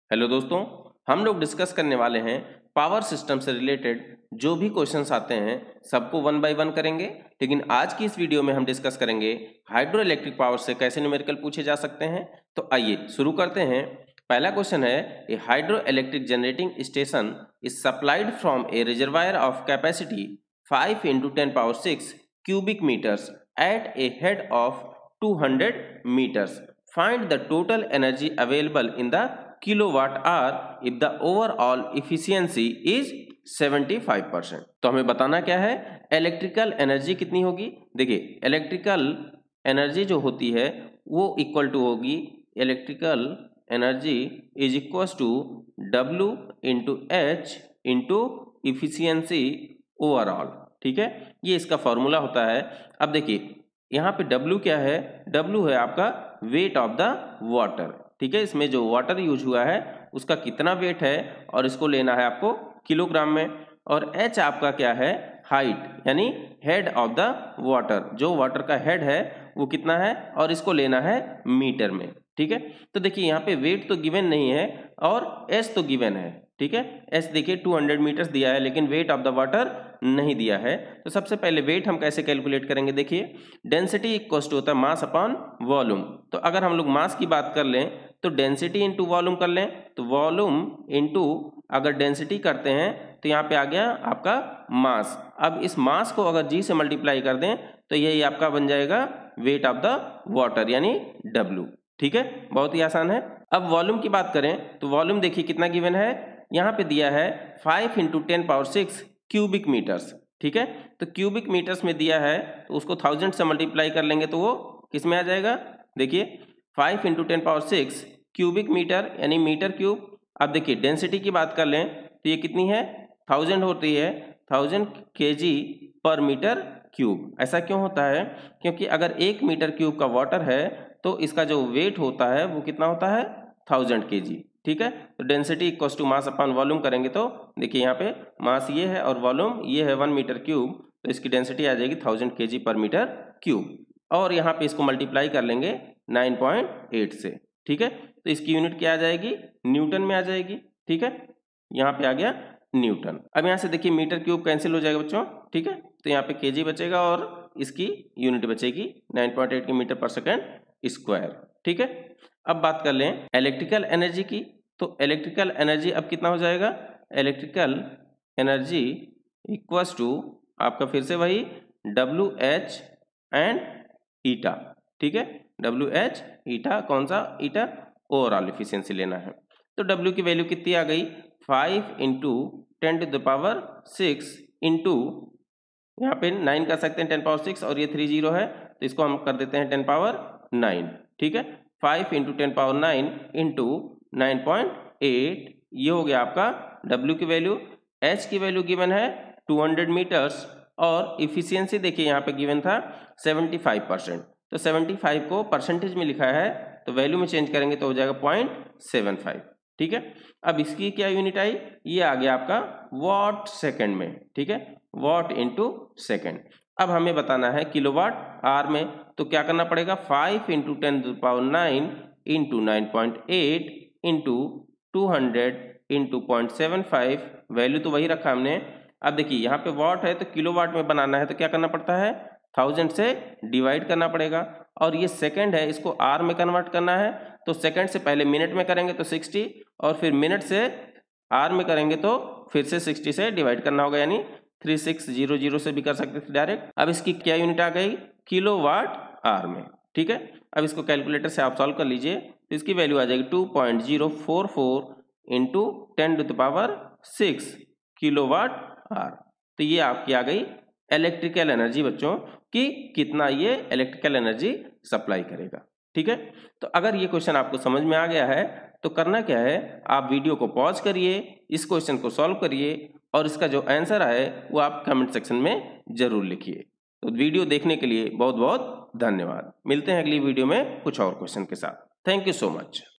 Hello दोस्तों, हम लोग डिस्कस करने वाले हैं पावर सिस्टम से रिलेटेड जो भी क्वेश्चंस आते हैं सबको वन बाय वन करेंगे। लेकिन आज की इस वीडियो में हम डिस्कस करेंगे हाइड्रो इलेक्ट्रिक पावर से कैसे न्यूमेरिकल पूछे जा सकते हैं। तो आइए शुरू करते हैं। पहला क्वेश्चन है, a hydro electric generating station is supplied from a reservoir of capacity 5 × 10⁶ cubic meters at a head of 200 meters. Find the total energy available in the kilowatt hour if the overall efficiency is 75%। तो हमें बताना क्या है, electrical energy कितनी होगी। देखिए electrical energy जो होती है वो इक्वल टू होगी, electrical energy is equal to W × H × efficiency overall. ठीक है, ये इसका फॉर्मूला होता है। अब देखिए यहाँ पे W क्या है, W है आपका वेट ऑफ द वाटर। ठीक है, इसमें जो वाटर यूज हुआ है उसका कितना वेट है और इसको लेना है आपको किलोग्राम में। और H आपका क्या है, हाइट यानी हेड ऑफ द वाटर, जो वाटर का हेड है वो कितना है और इसको लेना है मीटर में। ठीक है, तो देखिए यहाँ पे वेट तो गिवन नहीं है और एस तो गिवन है। ठीक है, एस देखिए 200 मीटर्स दिया है लेकिन वेट ऑफ द वाटर नहीं दिया है। तो सबसे पहले वेट हम कैसे कैलकुलेट करेंगे, देखिए डेंसिटी इक्वल टू होता है मास अपॉन वॉल्यूम। तो अगर हम लोग मास की बात कर लें तो डेंसिटी इंटू वॉल्यूम कर लें, तो वॉल्यूम इंटू अगर डेंसिटी करते हैं तो यहाँ पे आ गया आपका मास। अब इस मास को अगर जी से मल्टीप्लाई कर दें तो यही आपका बन जाएगा वेट ऑफ द वाटर यानी W। ठीक है, बहुत ही आसान है। अब वॉल्यूम की बात करें तो वॉल्यूम देखिए कितना गिवन है, यहाँ पे दिया है 5 × 10⁶ क्यूबिक मीटर्स। ठीक है, तो क्यूबिक मीटर्स में दिया है तो उसको 1000 से मल्टीप्लाई कर लेंगे तो वो किस में आ जाएगा, देखिए 5 × 10⁶ क्यूबिक मीटर यानी मीटर क्यूब। अब देखिए डेंसिटी की बात कर लें तो ये कितनी है, 1000 होती है, 1000 kg/मीटर क्यूब। ऐसा क्यों होता है, क्योंकि अगर 1 मीटर क्यूब का वाटर है तो इसका जो वेट होता है वो कितना होता है 1000 kg। ठीक है, तो density equal to mass upon volume करेंगे तो देखिए यहाँ पे मास ये है और वॉल्यूम ये है 1 मीटर क्यूब, तो इसकी डेंसिटी आ जाएगी 1000 kg/मीटर क्यूब। और यहाँ पे इसको मल्टीप्लाई कर लेंगे 9.8 से। ठीक है, तो इसकी यूनिट क्या आ जाएगी, न्यूटन में आ जाएगी। ठीक है, यहाँ पे आ गया न्यूटन। अब यहाँ से देखिए मीटर क्यूब कैंसिल हो जाएगा बच्चों। ठीक है, तो यहाँ पे केजी बचेगा और इसकी यूनिट बचेगी 9.8 मीटर/सेकंड²। ठीक है, अब बात कर लें इलेक्ट्रिकल एनर्जी की, तो इलेक्ट्रिकल एनर्जी अब कितना हो जाएगा, इलेक्ट्रिकल एनर्जी इक्वल्स टू आपका फिर से वही WH एंड ईटा। ठीक है, WH ईटा, कौन सा ईटा, ओवरऑल एफिशिएंसी लेना है। तो W की वैल्यू कितनी आ गई, 5 × 10⁶ इंटू यहाँ पे 9 कर सकते हैं 10⁶, और ये 3 0 है तो इसको हम कर देते हैं 10⁹। ठीक है, 5 × 10⁹ इंटू 9.8, ये हो गया आपका W की वैल्यू। H की वैल्यू गिवन है 200 मीटर्स और इफिशियंसी देखिए यहाँ पे गिवन था 75%। तो 75 को परसेंटेज में लिखा है तो वैल्यू में चेंज करेंगे तो हो जाएगा 0.75। ठीक है, अब इसकी क्या यूनिट आई, ये आ गया आपका वॉट सेकंड में। ठीक है, वॉट इंटू सेकंड। अब हमें बताना है किलोवाट आवर में, तो क्या करना पड़ेगा, 5 × 10⁹ इंटू 9.8 इंटू 200 इंटू 0.75, वैल्यू तो वही रखा हमने। अब देखिए यहाँ पे वॉट है तो किलोवाट में बनाना है तो क्या करना पड़ता है, 1000 से डिवाइड करना पड़ेगा। और ये सेकंड है, इसको आर में कन्वर्ट करना है तो सेकंड से पहले मिनट में करेंगे तो 60, और फिर मिनट से आर में करेंगे तो फिर से 60 से डिवाइड करना होगा, यानी 3600 से भी कर सकते थे डायरेक्ट। अब इसकी क्या यूनिट आ गई, किलोवाट आवर में। ठीक है, अब इसको कैलकुलेटर से आप सॉल्व कर लीजिए तो इसकी वैल्यू आ जाएगी 2.044 इंटू 10⁶ किलोवाट आवर। तो ये आपकी आ गई इलेक्ट्रिकल एनर्जी बच्चों कि कितना ये इलेक्ट्रिकल एनर्जी सप्लाई करेगा। ठीक है, तो अगर ये क्वेश्चन आपको समझ में आ गया है तो करना क्या है, आप वीडियो को पॉज करिए, इस क्वेश्चन को सॉल्व करिए और इसका जो आंसर आए वो आप कमेंट सेक्शन में जरूर लिखिए। तो वीडियो देखने के लिए बहुत बहुत धन्यवाद। मिलते हैं अगली वीडियो में कुछ और क्वेश्चन के साथ। Thank you so much.